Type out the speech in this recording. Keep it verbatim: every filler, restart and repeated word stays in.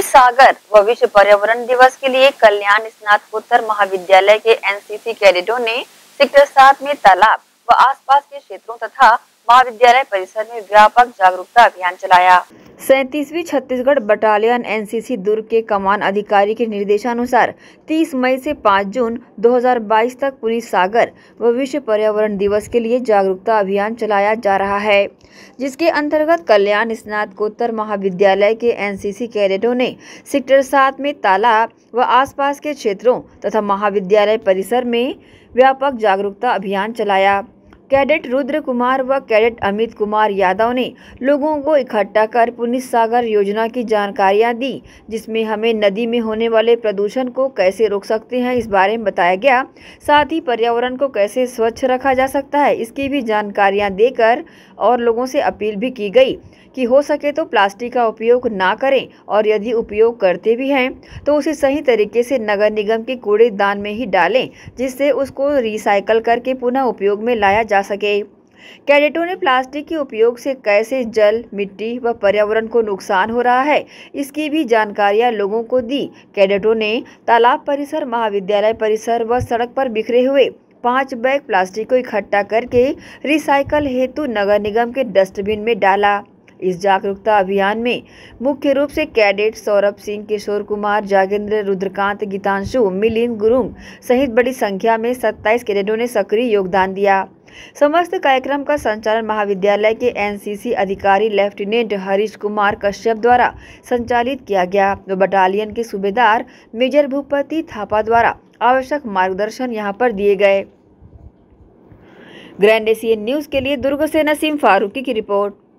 Police सागर व विश्व पर्यावरण दिवस के लिए कल्याण स्नातकोत्तर महाविद्यालय के एनसीसी कैडेटों ने सेक्टर सात में तालाब व आसपास के क्षेत्रों तथा महाविद्यालय परिसर में व्यापक जागरूकता अभियान चलाया। सैंतीसवीं छत्तीसगढ़ बटालियन एनसीसी दुर्ग के कमान अधिकारी के निर्देशानुसार तीस मई से पाँच जून दो हज़ार बाईस तक पुलिस सागर व विश्व पर्यावरण दिवस के लिए जागरूकता अभियान चलाया जा रहा है, जिसके अंतर्गत कल्याण स्नातकोत्तर महाविद्यालय के एनसीसी कैडेटों ने सेक्टर सात में तालाब व आसपास के क्षेत्रों तथा महाविद्यालय परिसर में व्यापक जागरूकता अभियान चलाया। कैडेट रुद्र कुमार व कैडेट अमित कुमार यादव ने लोगों को इकट्ठा कर पुलिस सागर योजना की जानकारियां दी, जिसमें हमें नदी में होने वाले प्रदूषण को कैसे रोक सकते हैं इस बारे में बताया गया। साथ ही पर्यावरण को कैसे स्वच्छ रखा जा सकता है इसकी भी जानकारियां देकर और लोगों से अपील भी की गई कि हो सके तो प्लास्टिक का उपयोग ना करें और यदि उपयोग करते भी हैं तो उसे सही तरीके से नगर निगम के कूड़ेदान में ही डालें, जिससे उसको रिसाइकल करके पुनः उपयोग में लाया जा सके। कैडेटों ने प्लास्टिक के उपयोग से कैसे जल, मिट्टी व पर्यावरण को नुकसान हो रहा है इसकी भी जानकारियां लोगों को दी। कैडेटों ने तालाब परिसर, महाविद्यालय परिसर व सड़क पर बिखरे हुए पाँच बैग प्लास्टिक को इकट्ठा करके रिसाइकल हेतु नगर निगम के डस्टबिन में डाला। इस जागरूकता अभियान में मुख्य रूप से कैडेट सौरभ सिंह, किशोर कुमार, जागेंद्र, रुद्रकांत, गीतांशु, मिलिंद गुरुंग सहित बड़ी संख्या में सत्ताईस कैडेटों ने सक्रिय योगदान दिया। समस्त कार्यक्रम का संचालन महाविद्यालय के एनसीसी अधिकारी लेफ्टिनेंट हरीश कुमार कश्यप द्वारा संचालित किया गया तो बटालियन के सूबेदार मेजर भूपति थापा द्वारा आवश्यक मार्गदर्शन यहां पर दिए गए। ग्रैंड एशियन न्यूज के लिए दुर्ग से नसीम फारूकी की रिपोर्ट।